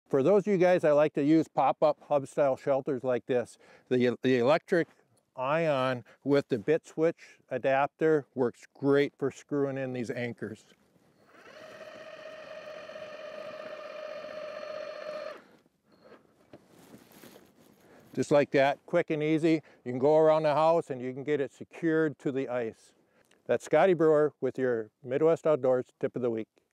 For those of you guys that like to use pop-up hub-style shelters like this, the electric ion with the bit switch adapter works great for screwing in these anchors. Just like that, quick and easy. You can go around the house and you can get it secured to the ice. That's Scotty Brewer with your Midwest Outdoors Tip of the Week.